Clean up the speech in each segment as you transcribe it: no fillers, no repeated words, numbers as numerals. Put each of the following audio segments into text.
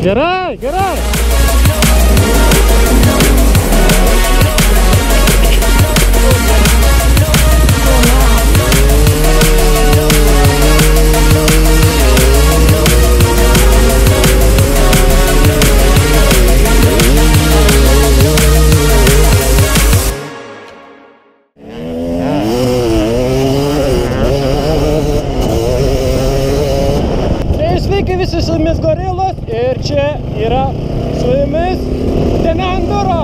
Gerai, gerai. Sveiki visi, su jumis Gorilos ir čia yra su jumis Dėmė Enduro.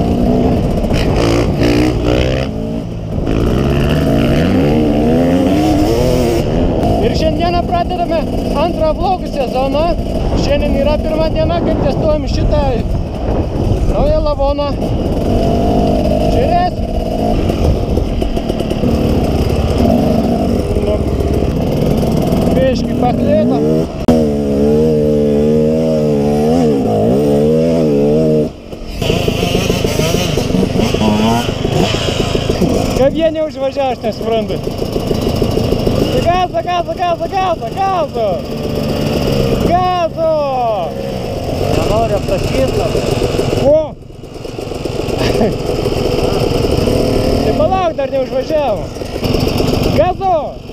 Ir šiandieną pradedame antrą vlogų sezoną. Šiandien yra pirma diena, kaip testuojam šitą naują lavoną. Žiūrės. Biškį paklėdo. Kaip jie neužvažiavo, aš nesuprantu. Gazo, gazo, gazo, gazo, gazo! Gazo! Nenori aptaškyti. Ko? Tai palauk, dar neužvažiavo. Gazo!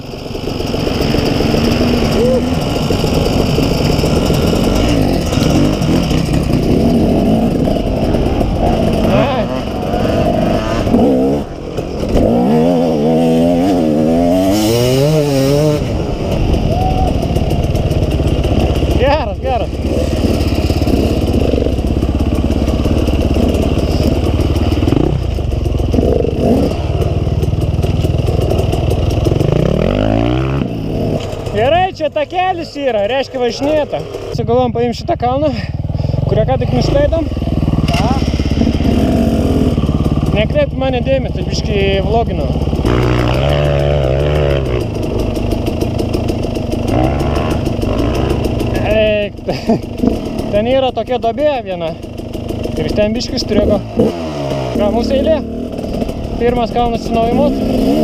Geras, geras. Gerai, čia takelis yra, reiškia važinėta. Sugalvom paimti šitą kalną, kurią ką tik nušleidom. Nekreipk mane dėmesį, biškį vloginau. Ten yra tokia duobė viena ir ten biškį strigo. Ką, mūsų eilė? Pirmas kalnas atsinaujimas.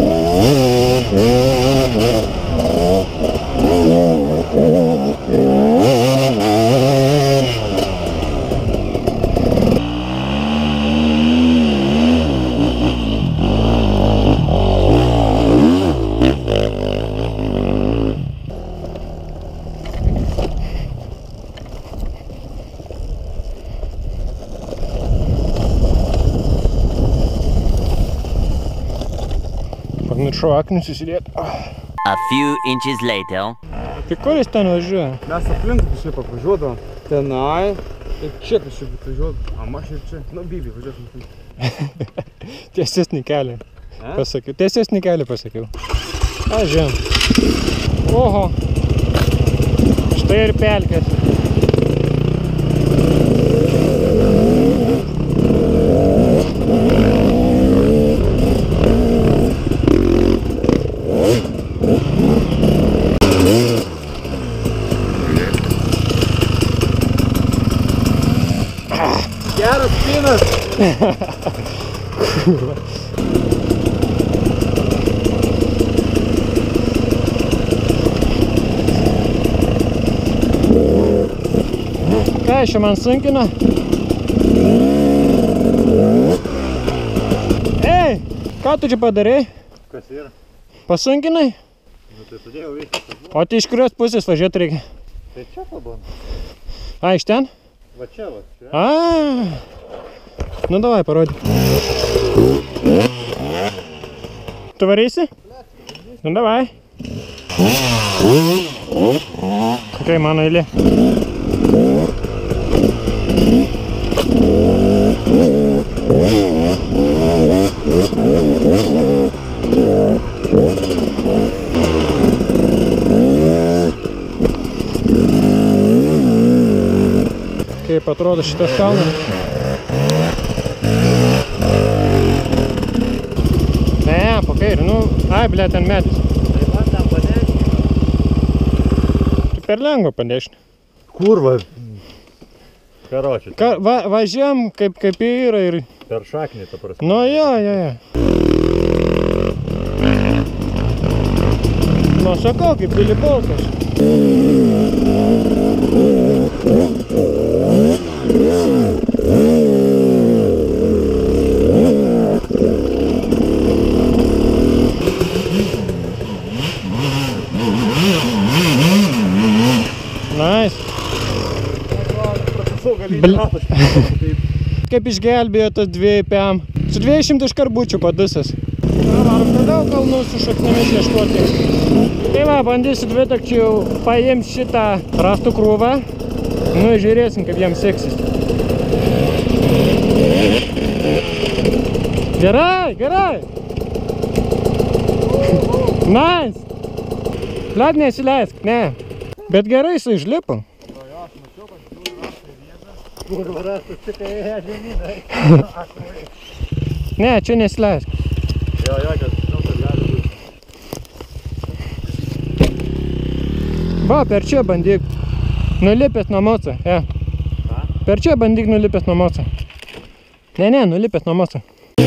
Pamiršau akinius įsidėti. A few inches later. Tai kur jis ten važiuoja? Mes aplink kažkaip apvažiuodavom. Tenai. Ir čia kažkaip atvažiuodavom. Aš ir čia. Nu, Bibi, važiuosim. Tiesesnį kelią pasakiau. Tiesesnį kelią pasakiau. Žiūrėjom. Oho. Štai ir pelkės. Geras pinas. Ką čia man sunkina? Ei, ką tu čia padarei? Kas yra? Pasunkinai? Nu tai sudėjau visą. O tai iš kurios pusės važiuoti reikia? Tai čia pabandom. A, iš ten? Va čia, va čia. Nu davai, parodyk. Tu varysi? Nu davai. Kokia mano eilė? Kaip atrodo šitas kalnas? Ne, po kairį, nu, ai, ble, ten medis. Tai man ten padešinį. Tu per lengva padešinį. Kur va? Karočiui. Važiam kaip yra ir... Per šaknį, ta prasme. Nu, jo. Nu, sakau, kaip Billy Boltas. Kaip išgelbėjo tas 2 PM. Su 200 škarbučių padusas. Varom toliau kalnų su šaknimis ieškoti. Tai va, bandysiu dvitakčių paimti šitą rąstų krūvą. Nu, žiūrėsim, kaip jiems seksis. Gerai, gerai. Nice. Blad, nesileisk, ne. Bet gerai jis išlipo. Ne, čia nesileisk. Jo, kad žinau, kad gali būti. Va, per čia bandyk nulipęs nuo moco. Per čia bandyk nulipęs nuo moco. Ne, nulipęs nuo moco.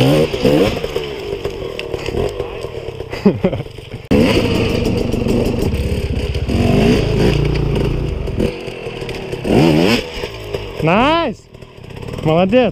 Nice! Молодец!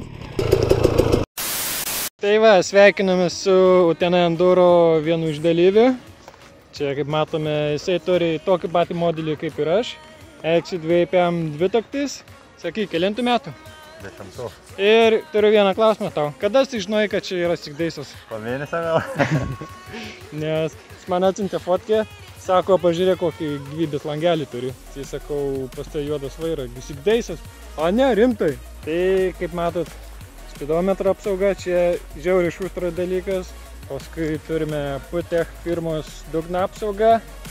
Tai va, sveikiname su Utena Enduro vienu iš dalyvių. Čia, kaip matome, jisai turi tokį patį modelį kaip ir aš. XC2 PM dvitaktis. Sakyk, kelintų metų? 10. Ir turiu vieną klausimą tau. Kada tu žinojai, kad čia yra Sigdeisas? Po mėnesio vėl. Nes jis man atsiuntė fotkę, sako, pažiūrėk, kokį gyvybės langelį turi. Tai sakau, pas tai juodas vairas, Sigdeisas. O ne, rimtai. Tai, kaip matot, spidometro apsauga čia žiauriai šustras dalykas. Paskui turime Putech firmos dugno apsaugą.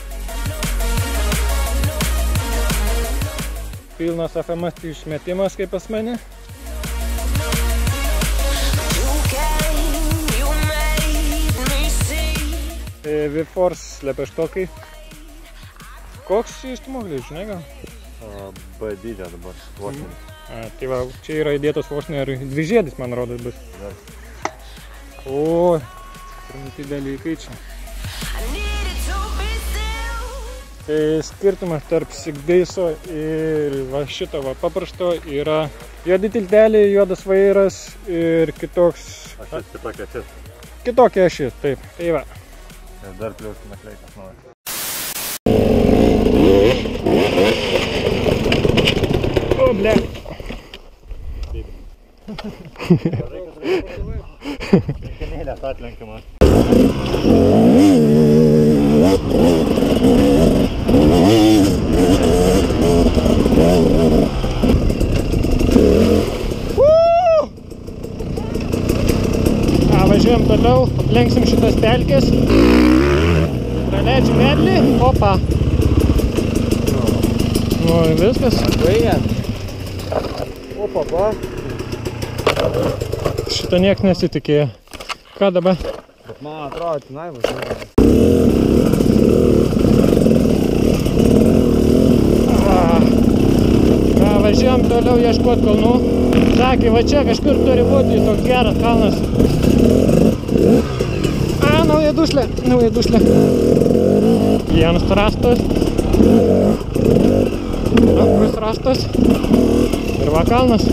Pilnas FMS išmetimas kaip pas mane. V-Force lepeštokai. Koks įstumoglis, žinai gal? B dydžio dabar, vosnė. Tai va, čia yra įdėtas vosnė ir dvižiedis, man rodos, bus. O, trumpi dalykai čia. Tai skirtumas tarp Sigdeiso ir va šito va paprasto yra juodi tilteliai, juodas vairas ir kitoks... Ašis, kitokia ašis. Kitokia ašis, taip. Tai va. Ir dar plius nakleikas naujas. O, ble. Reikinėlės atlenkiamas. Važiuojam toliau, aplenksim šitas pelkės. Praleidžiu medlį, opa. Nu, viskas. Baigiant. Opa. Šito nieks nesitikėjo. Ką dabar? Bet man atrodo, tenai važiuoja. Važiuojam toliau ieškoti kalnų. Sakė, va čia kažkur turi būti toks geras kalnas. Nauja dušlė. Vienas rastas. Antras rastas. Ir va kalnas.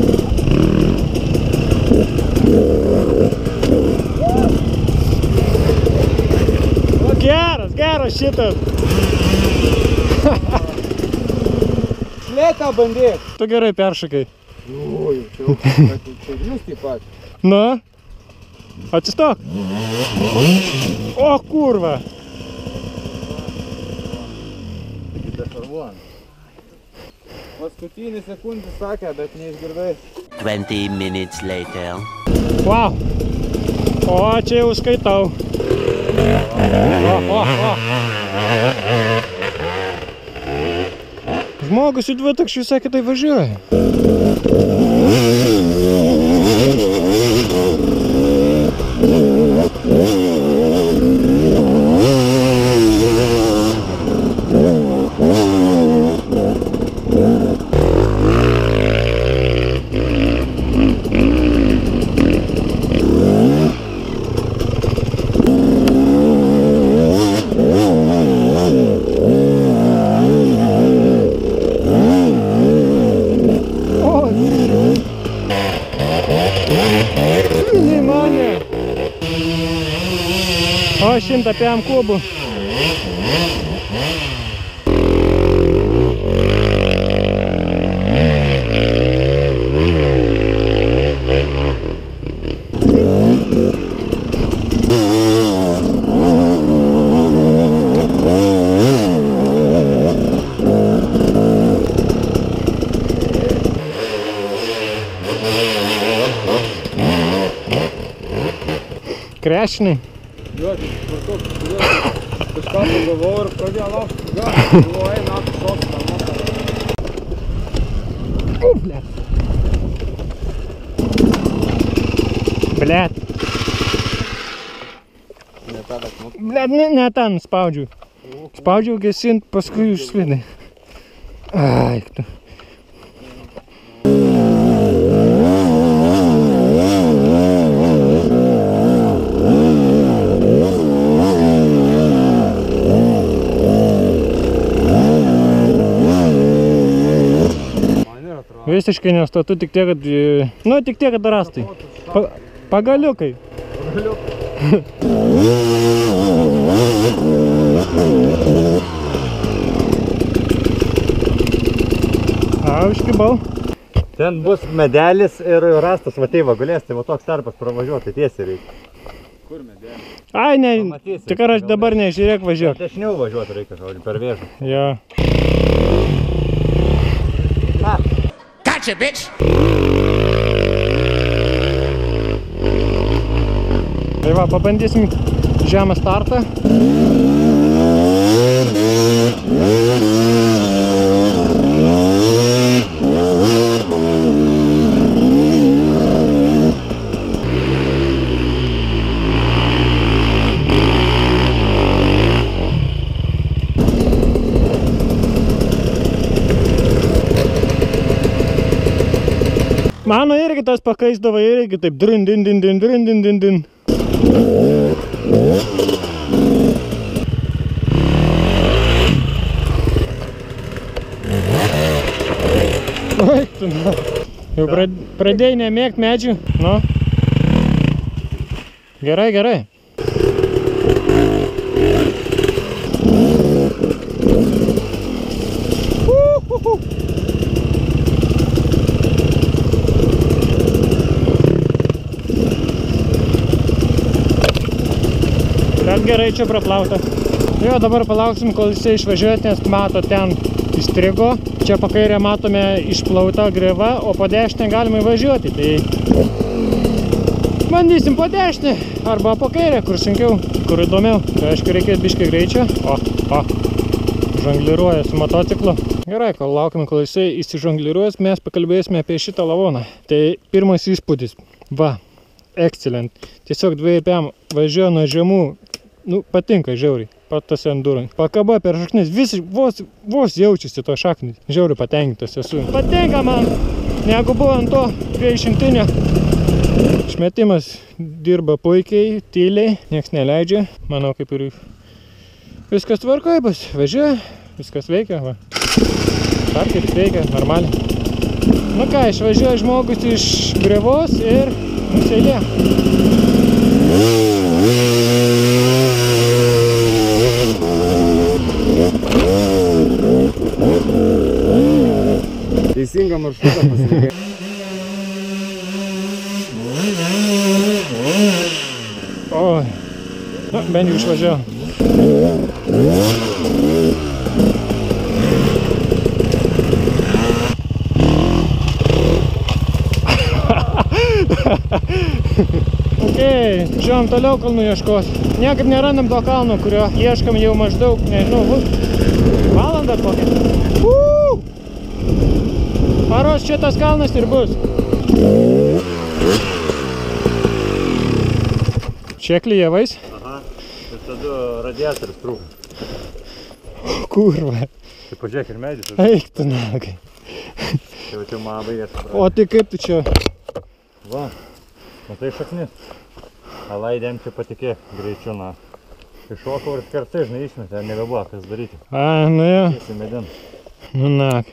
Geras šitas. Slėtą bandėk. Tu gerai peršakai. Oi, čia jūs taip pat. Nu? Atsistok. O, kurva. Taigi dešarvuojam. Paskutinį sekundį sakė, bet neišgirdai. 20 minutes later. Wow. O, čia jau skaitau. O. Žmogus į dvitakčių sakė, tai važiuoja. O, 100 PM kubų. krešinai. Jo, tvarkau, kažką pagavau ir pradėjo laukti. Galvoju, natų šoks, Blet. Blet. Blet, ne ten spaudžiu. Spaudžiau gesint, paskui užsvidai. Ai, tu. Visiškai nestatu, tik tiek, kad... Nu, tik tiek, kad rastai. Pagaliukai. Užkibau. Ten bus medelis ir rastas vateiva gulės, tai va toks tarpas pravažiuoti tiesiai reikia. Kur medelis? Ai, ne, Pamatysi, tikrai aš dabar nežiūrėk važiuok. Dešiniau važiuoti reikia, žodžiu, per vėžą. Jo. Gotcha, bitch! Tai va, pabandysim žemą startą. Mano irgi tas pakaisdavo irgi taip drin din din din drin din din din. Oi, tu na. Jau pradėjai nemėgt medžių, nu. Gerai, gerai. Bet gerai čia praplauta. Jo, dabar palauksim, kol jisai išvažiuot, nes mato ten įstrigo. Čia po kairę matome išplauta greva, o po dešinę galima įvažiuoti. Tai bandysim po dešinę arba po kairę, kur sunkiau, kur įdomiau. Tai aišku, reikės biškai greičio. O, žongliruoja su motociklu. Gerai, kol laukiam, kol jisai įsižongliruos, mes pakalbėsime apie šitą lavoną. Tai pirmas įspūdis. Va, excellent. Tiesiog 2PM važiuoja nuo žemų. Nu, patinka žiauriai. Patas enduro. Pakaba per šaknis. Vos jaučiasi to šaknis. Žiauriai patenkintas esu. Patinka man, negu buvo ant to 200-inio. Išmetimas dirba puikiai, tyliai, nieks neleidžia. Manau, kaip ir viskas tvarkoje bus. Važiuoja, viskas veikia. Va. Starteris veikia, normaliai. Nu ką, išvažiuoja žmogus iš grevos ir nuseilė. Teisingą maršrutą pasirinkai. Oi. Nu, bent jau išvažiavo. Okei, žiūrėjom toliau kalnų ieškos. Niekaip nerandam to kalno, kurio ieškam jau maždaug, nežinau, valandą kokią. Paros šitas kalnas ir bus. Čia klijavais? Aha, ir tada radiatorius trūko. Kurva. Tai pažiūrėk ir medis. Eik tu nagai. Tai va čia man baigės. O tai kaip tu čia? Va, matai šaknis. Alaidėm čia patikė greičiu, na. Iššokau ir skersai, žinai, išmetė, nebebuvo kas daryti. A, nu jo. Tiesiai medin. Nu nagai.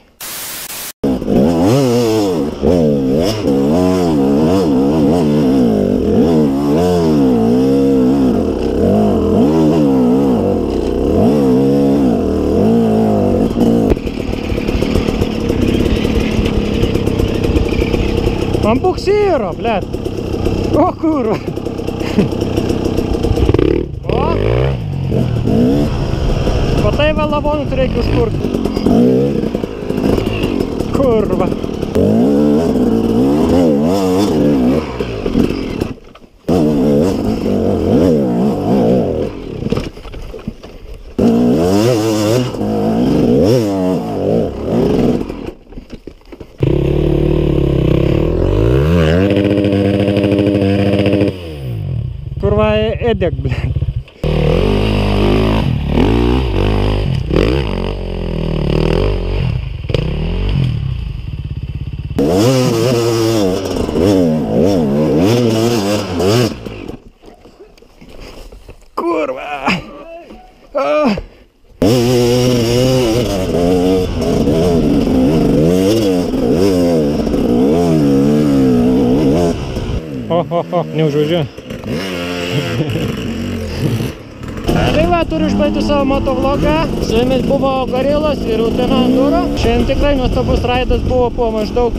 Man buksyro, blet. O, kurva. O. Patai va lavonus reikia užkurti. Kurva. edek, ble. Kurva! Neužvažiuoju. Tai va, turiu išbaigti savo motovlogą. Su jumis buvo Gorilos ir Utena Enduro. Šiandien tikrai nuostabus raidas buvo po maždaug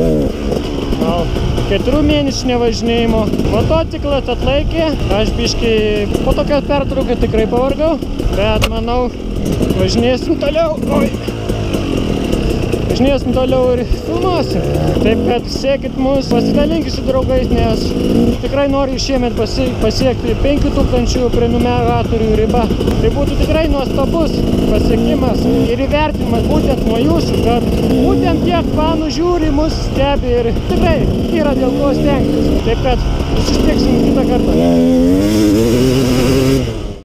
4 mėnesių nevažinėjimo. Motociklas atlaikė. Aš biškai po tokios pertraukos tikrai pavargau. Bet manau, važinėsim toliau. Važinėsim toliau ir filmuosim. Taip kad sekit mus, pasidalinkit su draugais, nes tikrai noriu šiemet pasiekti 5000 prenumeratorių ribą. Tai būtų tikrai nuostabus pasiekimas ir įvertinimas būtent nuo jūsų, kad būtent tiek fanų žiūri, mus stebi ir tikrai yra dėl ko stengtis. Taip kad susitiksim kitą kartą.